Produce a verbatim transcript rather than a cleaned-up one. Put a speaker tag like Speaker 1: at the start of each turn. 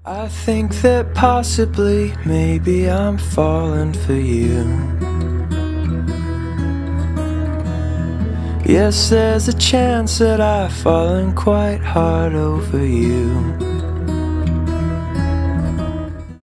Speaker 1: I think that possibly, maybe I'm falling for you. Yes, there's a chance that I've fallen quite hard over you.